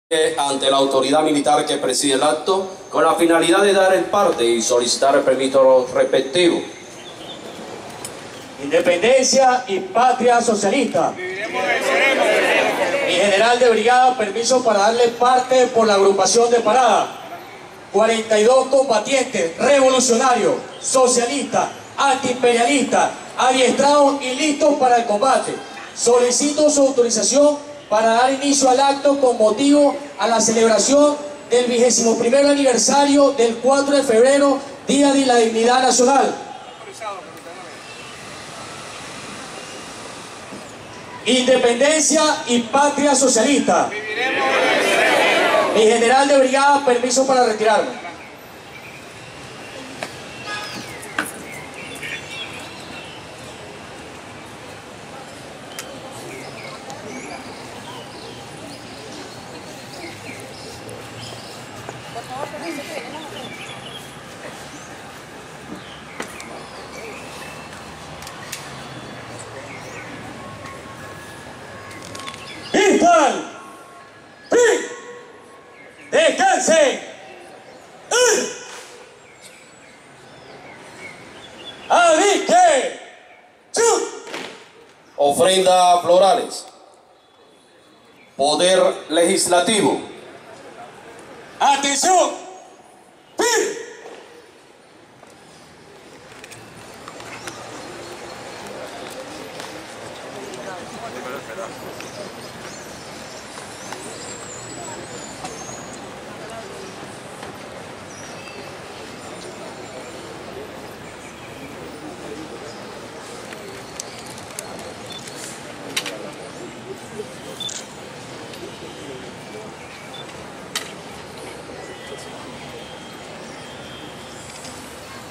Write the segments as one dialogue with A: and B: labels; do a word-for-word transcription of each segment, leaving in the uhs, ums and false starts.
A: ante la autoridad militar que preside el acto con la finalidad de dar el parte y solicitar el permiso respectivo.
B: Independencia y patria socialista. Mi general de brigada, permiso para darle parte por la agrupación de parada. cuarenta y dos combatientes revolucionarios, socialistas, antiimperialistas, adiestrados y listos para el combate. Solicito su autorización para dar inicio al acto con motivo a la celebración del vigésimo primer aniversario del cuatro de febrero, Día de la Dignidad Nacional. Independencia y patria socialista. Mi general de brigada, permiso para retirarme. ¡Vistan! ¡Fin! ¡Descansen! ¡Avique! ¡Chut!
A: Ofrenda florales. Poder legislativo.
B: ¡Atención! ¡Fin!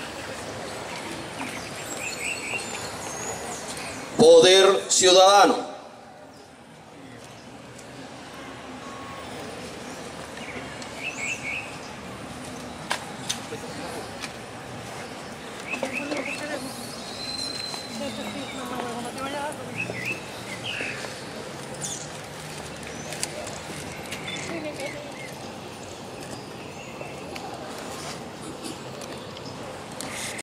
A: Poder ciudadano.